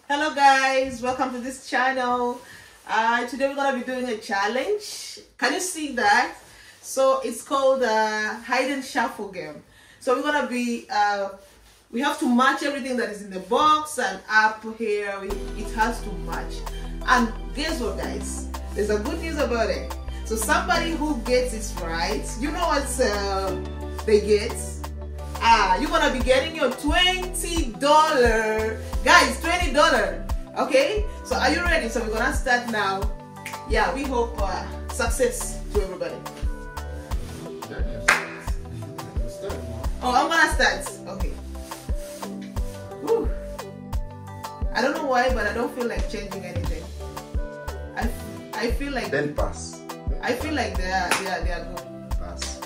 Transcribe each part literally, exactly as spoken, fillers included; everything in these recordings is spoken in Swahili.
Hello guys, welcome to this channel. Uh, today we're gonna be doing a challenge. Can you see that? So it's called uh, hide and shuffle game. So we're gonna be uh, we have to match everything that is in the box and up here. We, it has to match. And guess what, guys? There's a good news about it. So somebody who gets it right, you know what uh, they get? Ah, you're gonna be getting your twenty dollars, guys. twenty dollars. Okay, so are you ready? So we're gonna start now. Yeah, we hope uh, success to everybody. Oh, I'm gonna start. Okay. Whew. I don't know why, but I don't feel like changing anything. I, I feel like then pass. I feel like they are they are they are good. Pass.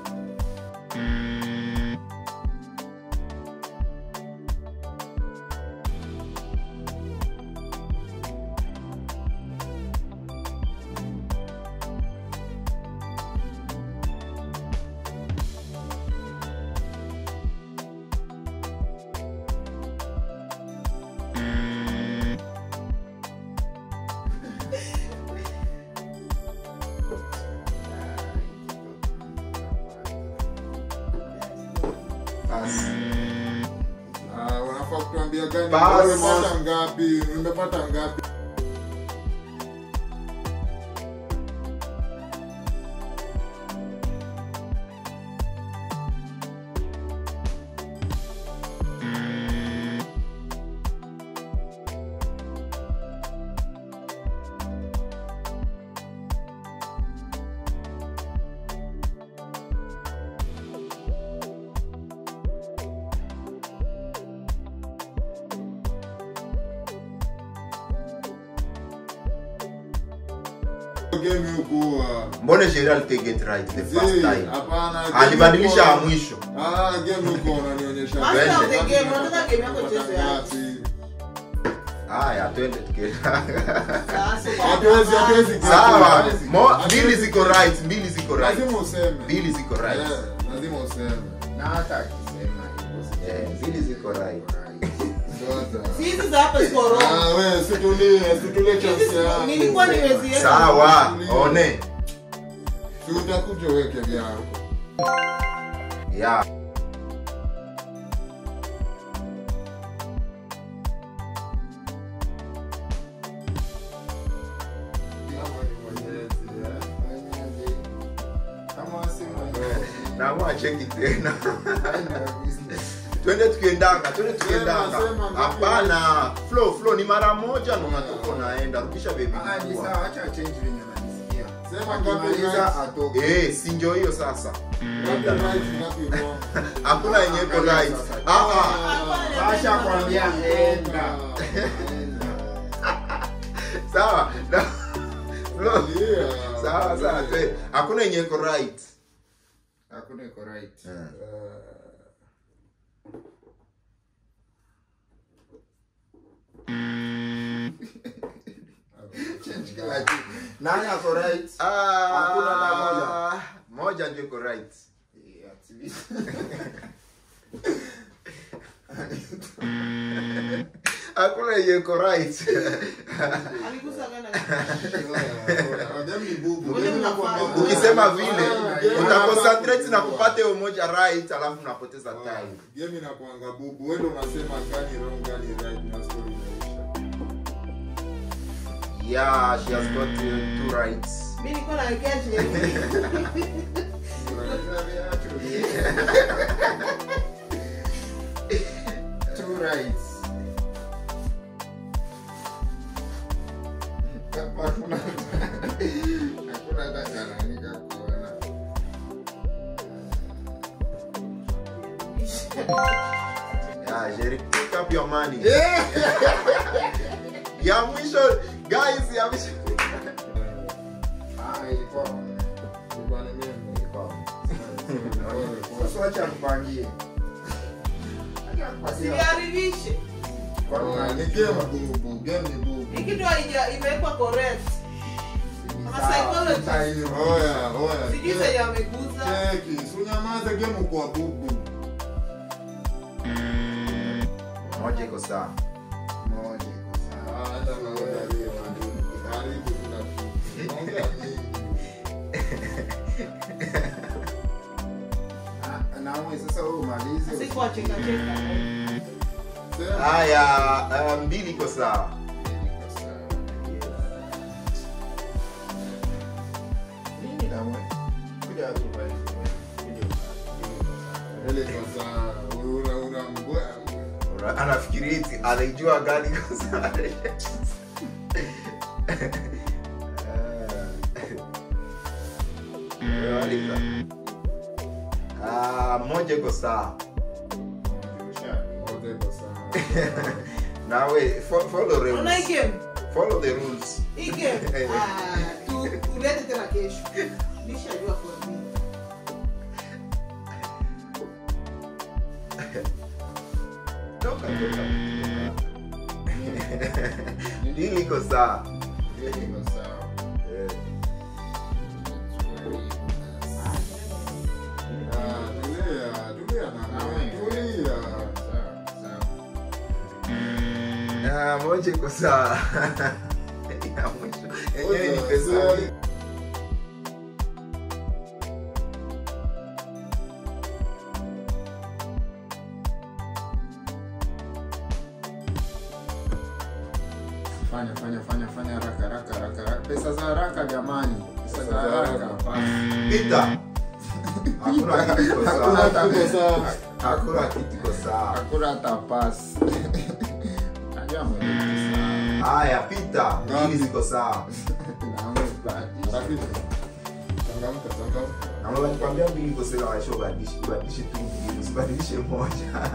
Ah, unafaa kutuambia gani? Pass. Umepata ngapi? Umepata ngapi? Game yuko Mbona Gerald take it right the first time? Hapana. Alibadilisha ya mwisho. Ah, game yuko unanionyesha. Master of the game, unataka game yako cheze ngapi? Haya, twende tukenda. Hatuwezi hatuwezi. Sawa. Mo mbili ziko right, mbili ziko right. Lazima useme. Mbili ziko right. Eh, lazima useme. Na hata akisema hivyo. Eh, mbili ziko right. Hizi za hapa ziko wrong. Ah, wewe situlie, situlie chance yako. Nilikuwa nimeziweka. Sawa, one. Si utakuja weke vyako. Yeah. Na mwa check it tena. Twende tukiendanga, twende tukiendanga. Hapana, flow flow ni mara moja na unatoka unaenda. Rudisha baby. Ah, ni sawa, acha change venye unanisikia. Sema ngapi Akimaliza atoke. Eh, si ndio hiyo sasa. ngapi right ngapi wrong. Hakuna yenye iko right. Ah ah. Basha kwambia enda. Sawa. Flow. Yeah. Sawa sawa. twe- Hakuna yenye iko right. Hakuna iko right. Change kila kitu. Nani ako right? Hakuna na moja. Ah, moja ndio iko right. Yeah, activist. Hakuna yenye iko right. Aligusa gana. Game ni bubu. Ule mnafanya. Ukisema vile utaconcentrate na kupata hiyo moja right alafu unapoteza time. Game inakuanga bubu. Wewe ndio unasema gani wrong gani right na story inaisha. Yeah, she has got uh, two rights. Mimi niko na wekea chini. Two rights. Hakuna hakuna hata nani kakuona. Yeah, Jerry, pick up your money. Ya mwisho, guys, ya mwisho. Ah, ilikuwa. Ilikuwa ni mimi. Ilikuwa. Sasa acha mpangie. Siharibishe. Ah, ni game bubu. Game ni bubu. Ikitu haija imewekwa correct. Ama psychology. Oya, oya. Sijui sasa yameguza. Cheki, usinyamaze game kwa bubu. Moja iko sawa. Moja iko unacheka cheka. Haya, uh, mbili iko sawa. Anafikiri eti anaijua gani kwa sawa. Ah, moja iko sawa. Moja iko sawa. Now wait, follow the rules. Una game. Follow the rules. Hii game. Ah, tu ulete tena kesho. Nishajua kwa nini. Toka toka. Hili iko sawa. Hili iko sawa. Ah, moja iko sawa. Ya mwisho. Yenyewe ni pesa. Fanya fanya fanya fanya haraka haraka haraka. Pesa za haraka jamani. Pesa za haraka. Pita. Hakuna kitu kwa sawa. Hakuna kitu sawa. Hakuna kitu kwa sawa. Hakuna hata pass. Najua mwende sawa. Haya, pita. Hili ziko sawa. Rafiki. Changamka changamka. Na mimi nikwambia mbili iko sawa, aisho badishi, badishi tu mbili, usibadilishe moja.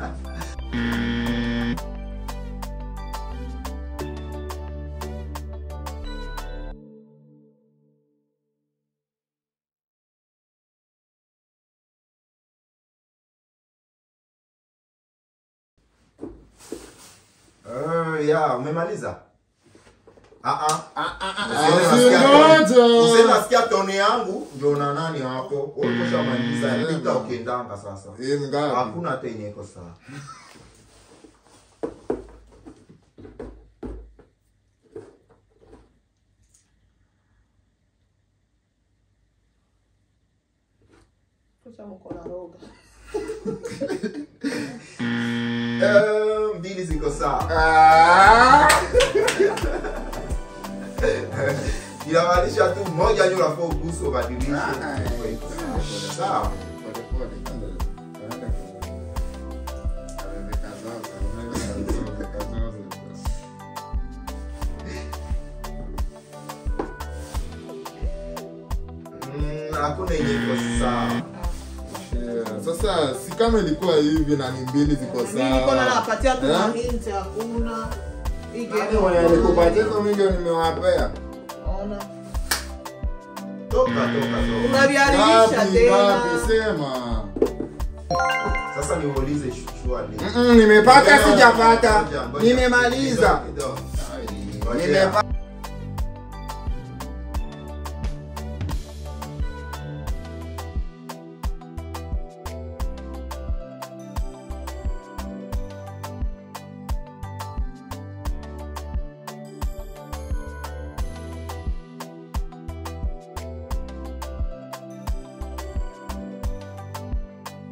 Uh, ya, umemaliza? Ah ah. Ah ah ah. Usema nasikia tone yangu ndio na nani hapo. Wewe umeshamaliza, pita ukiendanga sasa. Hii ngapi? Hakuna hata yenye iko sawa. Kucha mkono roga. Eh, mbili ziko sawa. Ah! Inamaanisha tu moja ndio unafaa uguso badilishe. Sawa. Pole pole. Anaweka kaza, anaweka kaza. Mm, hakuna yenye iko sawa. Sasa si kama ilikuwa hivi na ni mbili ziko sawa. Mimi niko na napatia tu Eh? hint hakuna. Hii Nani game. mwenye alikupatia hizo mingi nimewapea? Ona. Toka toka toka. Unaviarisha Gapi tena. gapi sema. Sasa niulize shwali. Mm, nimepata Ngoja, sijapata. ngoja, ngoja. Nimemaliza. Kidogo, kidogo. Nimepata.